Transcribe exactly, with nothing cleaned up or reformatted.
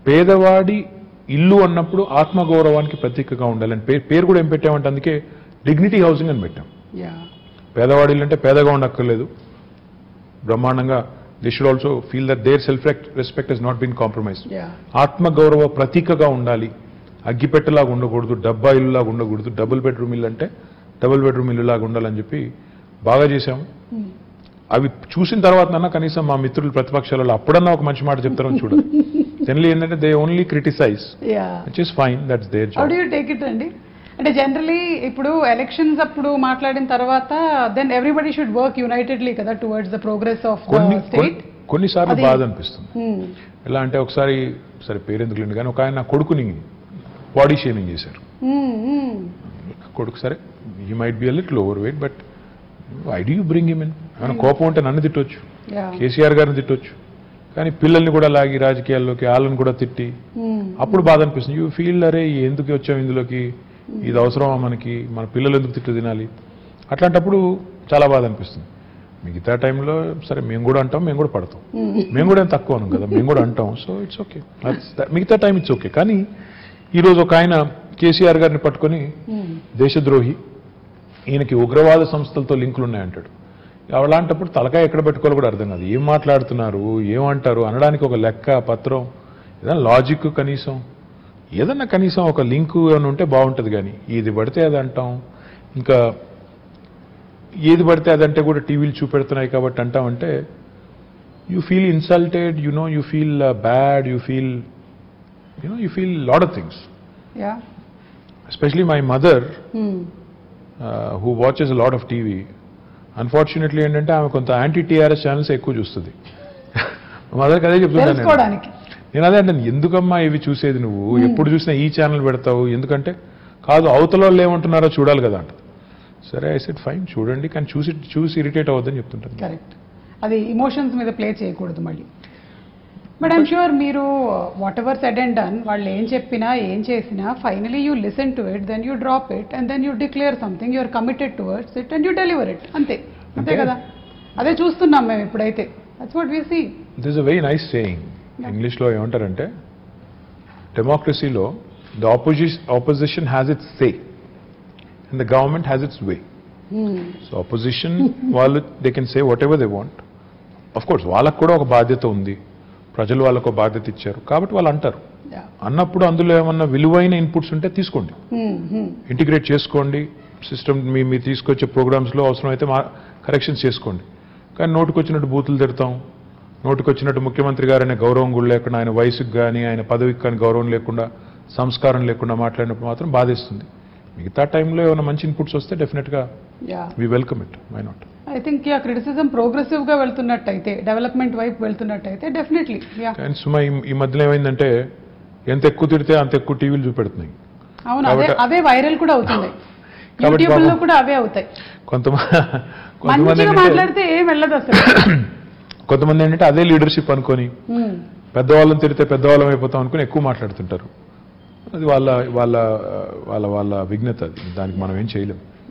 పేదవాడి ఇల్లు అన్నప్పుడు ఆత్మగౌరవానికి ప్రతీకగా ఉండాలని పేరు కూడా ఏం పెట్టామంటే అందుకే డిగ్నిటీ హౌసింగ్ అని పెట్టాం. పేదవాడి ఇల్లు అంటే పేదగా ఉండక్కర్లేదు, బ్రహ్మాండంగా they should also feel that their self respect has not been compromised. ఆత్మగౌరవ ప్రతీకగా ఉండాలి, అగ్గిపెట్టలాగా ఉండకూడదు, డబ్బా ఇల్లులాగా ఉండకూడదు, డబుల్ బెడ్రూమ్ ఇల్లు అంటే డబుల్ బెడ్రూమ్ ఇల్లులాగా ఉండాలని చెప్పి బాగా చేశాము. అవి చూసిన తర్వాత కనీసం మా మిత్రులు ప్రతిపక్షాలలో అప్పుడన్నా ఒక మంచి మాట చెప్తారని చూడాలి. జనరల్లీ ఏంటంటే they only criticise, which is fine, that's their job. How do you take it అండి? అంటే జనరలీ ఇప్పుడు ఎలక్షన్స్ అప్పుడు మాట్లాడిన తర్వాత then everybody should work unitedly కదా towards the progress of the state. కొన్నిసార్లు బాధ అనిపిస్తుంది. ఎలా అంటే ఒకసారి సరే పేరెందుకు లేండి కానీ ఒక ఆయన నా కొడుకుని బాడీ షేమింగ్ చేశారు. కొడుకు సరే he might be a little overweight, but why do you bring him in? ఆయన కోపం అంటే నన్ను తిట్టొచ్చు, కేసీఆర్ గారిని తిట్టొచ్చు, కానీ పిల్లల్ని కూడా లాగి రాజకీయాల్లోకి వాళ్ళని కూడా తిట్టి అప్పుడు బాధ అనిపిస్తుంది. యూ ఫీల్ అరే ఎందుకు వచ్చాం ఇందులోకి, ఇది అవసరమా మనకి, మన పిల్లలు ఎందుకు తిట్టు తినాలి, అట్లాంటప్పుడు చాలా బాధ అనిపిస్తుంది. మిగతా టైంలో సరే మేము కూడా అంటాం, మేము కూడా పడతాం, మేము కూడా ఏం తక్కువ అనం కదా, మేము కూడా అంటాం. సో ఇట్స్ ఓకే, మిగతా టైం ఇట్స్ ఓకే. కానీ ఈరోజు ఒక ఆయన కేసీఆర్ గారిని పట్టుకొని దేశద్రోహి, ఈయనకి ఉగ్రవాద సంస్థలతో లింకులు ఉన్నాయంటాడు. అలాంటప్పుడు తలకాయ ఎక్కడ పెట్టుకోవాలో కూడా అర్థం కాదు. ఏం మాట్లాడుతున్నారు, ఏమంటారు అనడానికి ఒక లెక్క పత్రం, ఏదైనా లాజిక్ కనీసం ఏదన్నా కనీసం ఒక లింకు అని ఉంటే బాగుంటుంది. కానీ ఏది పడితే అది అంటాం, ఇంకా ఏది పడితే అదంటే కూడా టీవీలు చూపెడుతున్నాయి కాబట్టి అంటామంటే you feel insulted, you know, you feel bad, you feel you know, you feel lot of things. Especially my mother who watches a lot of TV, unfortunately ఏంటంటే ఆమె కొంత యాంటీ టీఆర్ఎస్ ఛానల్స్ ఎక్కువ చూస్తుంది. మదర్కి అదే చెప్తున్నాను నేను, అదే అంటే ఎందుకమ్మా ఇవి చూసేది నువ్వు, ఎప్పుడు చూసినా ఈ ఛానల్ పెడతావు ఎందుకంటే, కాదు అవతల వాళ్ళు ఏమంటున్నారో చూడాలి కదా అంట. సరే ఐ సెడ్ ఫైన్ చూడండి, కానీ చూసి చూసి ఇరిటేట్ అవ్వద్దని చెప్తుంటాను. కరెక్ట్, అది ఇమోషన్స్ మీద ప్లే చేయకూడదు మళ్ళీ. బట్ ఐమ్ ష్యూర్ మీరు whatever said and done, వాళ్ళు ఏం చెప్పినా ఏం చేసినా finally you listen to it, then you drop it and then you declare something, you're committed towards it and you deliver it. అంతే అంతే కదా, అదే చూస్తున్నాం మేము ఇప్పుడైతే. That's what we see. This is a very nice saying. ఇంగ్లీష్లో ఏమంటారంటే డెమోక్రసీలో the opposition opposition has its say and the government has its way. So opposition వాళ్ళు they can say whatever they want. Of course వాళ్ళకు కూడా ఒక బాధ్యత ఉంది, ప్రజలు వాళ్ళకు ఒక బాధ్యత ఇచ్చారు కాబట్టి వాళ్ళు అంటారు. అన్నప్పుడు అందులో ఏమన్నా విలువైన ఇన్పుట్స్ ఉంటే తీసుకోండి, ఇంటిగ్రేట్ చేసుకోండి, సిస్టమ్ మీ మీరు తీసుకొచ్చే ప్రోగ్రామ్స్లో అవసరమైతే మా కరెక్షన్స్ చేసుకోండి. కానీ నోటుకు వచ్చినట్టు బూతులు తిడతాం, నోటుకు వచ్చినట్టు ముఖ్యమంత్రి గారనే గౌరవం కూడా లేకుండా, ఆయన వయసుకు కానీ ఆయన పదవికి కానీ గౌరవం లేకుండా, సంస్కారం లేకుండా మాట్లాడినప్పుడు మాత్రం బాధేస్తుంది. మిగతా టైంలో ఏమైనా మంచి ఇన్పుట్స్ వస్తే డెఫినెట్గా we welcome it, why not. I think yeah criticism progressive గా వెళ్తున్నట్టయితే, డెవలప్మెంట్ వైపు వెళ్తున్నట్టయితే డెఫినెట్లీ. కానీ సుమా ఈ మధ్యలో ఏమైందంటే ఎంత ఎక్కువ తిడితే అంత ఎక్కువ టీవీలు చూపెడుతున్నాయి. అవును, అదే అదే వైరల్ కూడా అవుతుంది, యూట్యూబ్ లో కూడా అవే అవుతాయి. కొంతమంది మాట్లాడితే ఏం వెళ్ళదు అసలు. కొంతమంది ఏంటంటే అదే లీడర్షిప్ అనుకొని పెద్దవాళ్ళని తిరిగితే పెద్దవాళ్ళం అయిపోతాం అనుకుని ఎక్కువ మాట్లాడుతుంటారు. అది వాళ్ళ వాళ్ళ వాళ్ళ వాళ్ళ విఘ్నత, అది దానికి మనం ఏం చేయలేం.